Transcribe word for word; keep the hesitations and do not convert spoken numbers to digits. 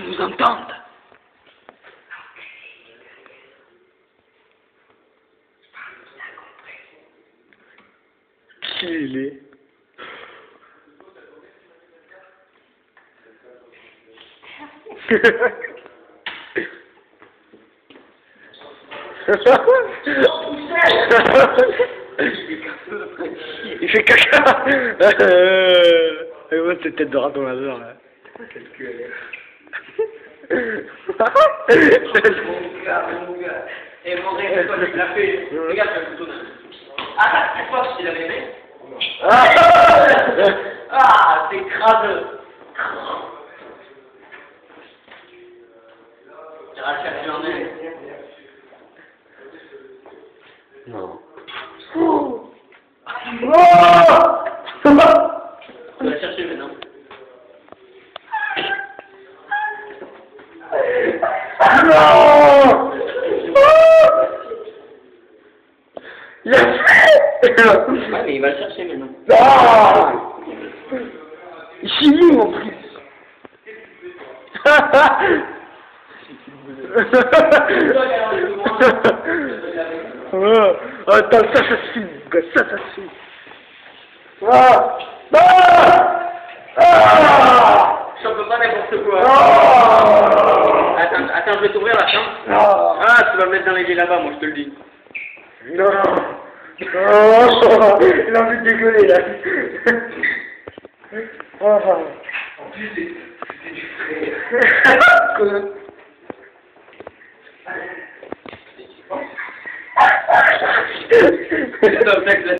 nous entende. Qui il est? Il fait caca. Euh... Et moi, c'est tête de rat dans la zone. Quel cul elle est. Mon gars, mon gars. Et mon rêve, toi, tu l'as fait. Regarde, tu as le couteau. Ah, c'est fort, tu l'avais aimé. Ah, c'est craseux. Tu vas le chercher en elle. Non. Tu vas le chercher maintenant. Non. Il a fait. Ouais, mais il va le chercher maintenant. Non. Il chimie mon fils. Oh, attends, ça, ça suffit, ça, ça suffit. Ah, ah, ah, Je peux pas n'importe quoi. ah, Attends, attends, je vais t'ouvrir la chambre. ah, Ah, tu vas me mettre dans les lits là-bas, moi, je te le dis. non, oh, il a envie de dégueuler, là. Ah. En plus, c'était du frais. C'est un texte